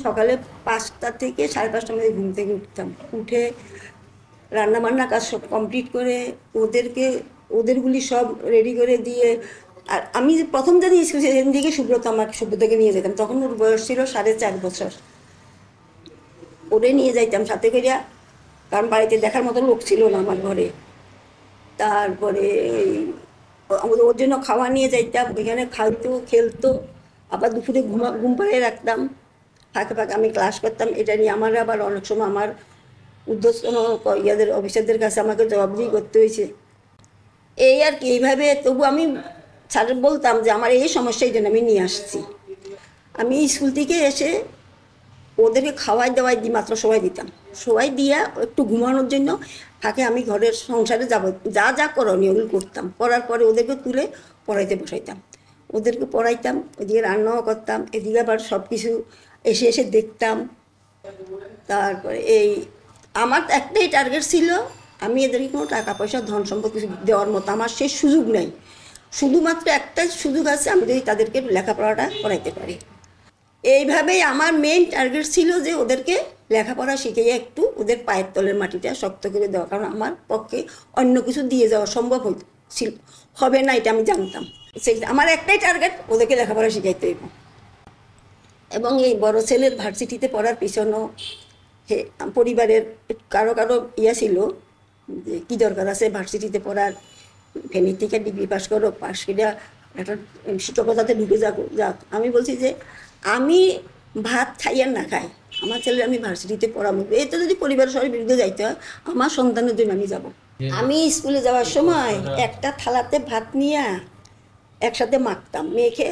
সকালে 5টা থেকে 5:30টার মধ্যে ঘুম থেকে উঠতাম, উঠে রান্নাবান্না কাজ সব কমপ্লিট করে ওদেরগুলি সব রেডি করে দিয়ে, আর আমি যে প্রথম যেদিন স্কুল সেদিন দিকে সুব্রতকে নিয়ে যেতাম, তখন ওর বয়স ছিল 4.5 বছর। ওরে নিয়ে যাইতাম সাথে করিয়া, কারণ বাড়িতে দেখার মতো লোক ছিল না আমার ঘরে। তারপরে ওর জন্য খাওয়া নিয়ে যাইতাম, ওইখানে খাইতো খেলতো, আবার দুপুরে ঘুম পাড়িয়ে রাখতাম, ফাঁকে ফাঁকে আমি ক্লাস করতাম। এটা নিয়ে আমার আবার অনেক সময় আমার ঊর্ধ্বতন অফিসারদের কাছে আমাকে জবাবদিহি করতে হয়েছে। এই আর কি, এইভাবে তবু আমি স্যার বলতাম যে আমার এই সমস্যা, এই জন্য আমি নিয়ে আসছি। আমি স্কুল থেকে এসে ওদেরকে খাওয়াই দাওয়াই মাত্র সবাই দিতাম, সবাই দিয়া একটু ঘুমানোর জন্য ফাঁকে আমি ঘরের সংসারে যা যা করণীয় ওগুলো করতাম। করার পরে ওদেরকে তুলে পড়াইতে বসাইতাম, ওদেরকে পড়াইতাম, ওদিকে রান্নাও করতাম, এদিকে আবার সব কিছু এসে এসে দেখতাম। তারপরে আমার একটাই টার্গেট ছিল, আমি এদেরকে কোনো টাকা পয়সা ধন সম্পদ কিছু দেওয়ার মতো আমার সেই সুযোগ নেই। শুধুমাত্র একটাই সুযোগ আছে, আমি যদি তাদেরকে লেখাপড়াটা করাইতে পারি। এইভাবেই আমার মেইন টার্গেট ছিল যে ওদেরকে লেখাপড়া শিখিয়ে একটু ওদের পায়ের তলের মাটিটা শক্ত করে দেওয়া, কারণ আমার পক্ষে অন্য কিছু দিয়ে যাওয়া সম্ভব হবে না, এটা আমি জানতাম। আমার একটাই টার্গেট, ওদেরকে লেখাপড়া শিখাইতে হইব। এবং এই বড় ছেলের ভার্সিটিতে পড়ার পিছনেও পরিবারের কারো ছিল যে কী দরকার আছে ভার্সিটিতে পড়ার, ফেনী থেকে ডিগ্রি পাস করে একটা শিক্ষকতাতে ঢুকে যাক। আমি বলছি যে আমি ভাত খাই আর না খাই, আমার ছেলে আমি ভার্সিটিতে পড়াবো। এতে যদি পরিবারের সবার বিরুদ্ধে যাইতে হয়, আমার সন্তানের জন্য আমি যাব। আমি স্কুলে যাওয়ার সময় একটা থালাতে ভাত নিয়ে একসাথে মাখতাম, মেখে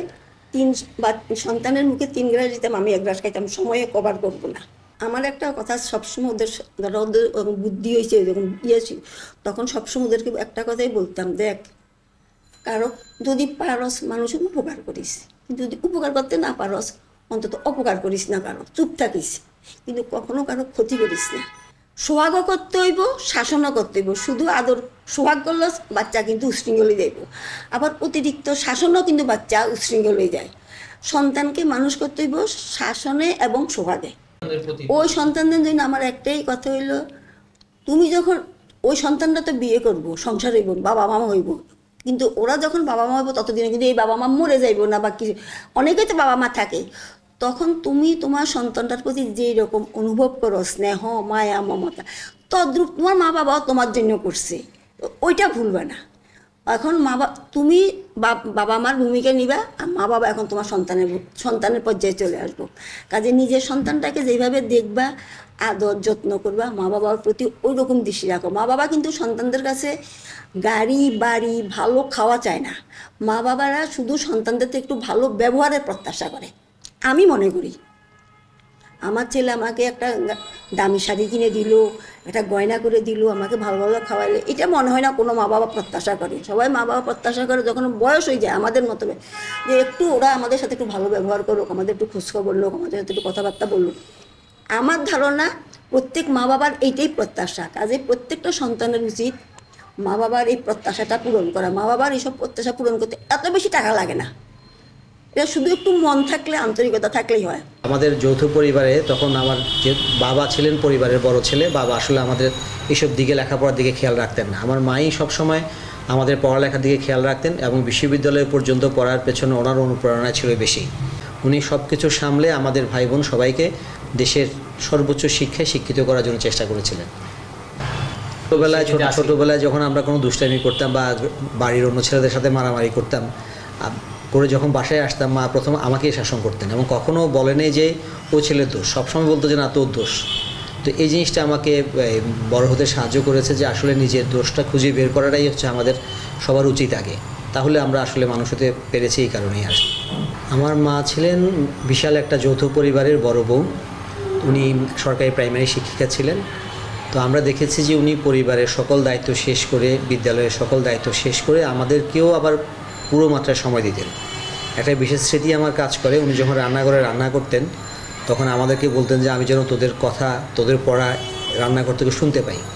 সন্তানের মুখে 3 গ্রাস দিতাম, আমি 1 গ্রাস খাইতাম, সময়ে কভার করবো না। আমার একটা কথা সবসময় ওদের বুদ্ধি হয়েছে, যখন ছিল তখন সবসময় ওদেরকে একটা কথাই বলতাম, দেখ কারো যদি পারস মানুষের উপকার করিস, কিন্তু যদি উপকার করতে না পারস অন্তত অপকার করিস না, কারো চুপ থাকিস, কিন্তু কখনো কারো ক্ষতি করিস না। সোহাগও করতে হইব, শাসনও করতে হইব। শুধু আদর সোহাগ করলে বাচ্চা কিন্তু উশৃঙ্খল হয়ে যাইব, আবার অতিরিক্ত শাসনও কিন্তু বাচ্চা উশৃঙ্খল হয়ে যায়। সন্তানকে মানুষ করতে হইব শাসনে এবং সোহাগে। ওই সন্তানদের জন্য আমার একটাই কথা হইল, তুমি যখন ওই সন্তানটা তো বিয়ে করবো, সংসার হইব, বাবা মা হইব, কিন্তু ওরা যখন বাবা মা হইব ততদিনে কিন্তু এই বাবা মা মরে যাইব না, বা কিছু অনেকেই তো বাবা মা থাকে, তখন তুমি তোমার সন্তানটার প্রতি যেই রকম অনুভব করো স্নেহ মায়া মমতা, তদ্রূপ তোমার মা বাবাও তোমার জন্য করছে, ওইটা ভুলবে না। এখন তুমি বাবা মার ভূমিকা নিবা, আর মা বাবা এখন তোমার সন্তানের পর্যায়ে চলে আসবো। কাজে নিজের সন্তানটাকে যেভাবে দেখবা, আদর যত্ন করবা, মা বাবার প্রতি ওই রকম দৃষ্টি রাখো। মা বাবা কিন্তু সন্তানদের কাছে গাড়ি বাড়ি ভালো খাওয়া চায় না, মা বাবারা শুধু সন্তানদের একটু ভালো ব্যবহারের প্রত্যাশা করে। আমি মনে করি আমার ছেলে আমাকে একটা দামি শাড়ি কিনে দিল, একটা গয়না করে দিল, আমাকে ভালো ভালো খাওয়াইলে, এটা মনে হয় না কোনো মা বাবা প্রত্যাশা করে। সবাই মা বাবা প্রত্যাশা করে যখন বয়স হয়ে যায় আমাদের মতো, যে একটু ওরা আমাদের সাথে একটু ভালো ব্যবহার করুক, আমাদের একটু খোঁজখবর লোক, আমাদের সাথে একটু কথাবার্তা বলুক। আমার ধারণা প্রত্যেক মা বাবার এইটাই প্রত্যাশা। কাজে প্রত্যেকটা সন্তানের উচিত মা বাবার এই প্রত্যাশাটা পূরণ করা। মা বাবার এইসব প্রত্যাশা পূরণ করতে এত বেশি টাকা লাগে না, এটা শুধু একটু মন থাকলে, আন্তরিকতা থাকলেই হয়। আমাদের যৌথ পরিবারে তখন আমার যে বাবা ছিলেন পরিবারের বড় ছেলে, বাবা আসলে আমাদের এইসব দিকে লেখাপড়ার দিকে খেয়াল রাখতেন না। আমার মাই সবসময় আমাদের পড়ালেখার দিকে খেয়াল রাখতেন, এবং বিশ্ববিদ্যালয় পর্যন্ত পড়ার পেছনে ওনার অনুপ্রেরণা ছিল বেশি। উনি সব কিছু সামলে আমাদের ভাই বোন সবাইকে দেশের সর্বোচ্চ শিক্ষায় শিক্ষিত করার জন্য চেষ্টা করেছিলেন। ছোটোবেলায় যখন আমরা কোনো দুষ্টামি করতাম বা বাড়ির অন্য ছেলেদের সাথে মারামারি করতাম করে যখন বাসায় আসতাম, মা প্রথম আমাকেই শাসন করতেন, এবং কখনও বলেনি যে ও ছেলের দোষ, সবসময় বলতো যে না তোর দোষ। তো এই জিনিসটা আমাকে বড় হতে সাহায্য করেছে, যে আসলে নিজের দোষটা খুঁজে বের করাটাই হচ্ছে আমাদের সবার উচিত আগে, তাহলে আমরা আসলে মানুষ হতে পেরেছি এই কারণেই আসি। আমার মা ছিলেন বিশাল একটা যৌথ পরিবারের বড় বউ, উনি সরকারি প্রাইমারি শিক্ষিকা ছিলেন। তো আমরা দেখেছি যে উনি পরিবারের সকল দায়িত্ব শেষ করে, বিদ্যালয়ের সকল দায়িত্ব শেষ করে আমাদেরকেও আবার পুরো মাত্রায় সময় দিতেন। একটা বিশেষ স্মৃতি আমার কাজ করে, উনি যখন রান্নাঘরে রান্না করতেন তখন আমাদেরকে বলতেন যে আমি যেন তোদের কথা, তোদের পড়া রান্নাঘর থেকে শুনতে পাই।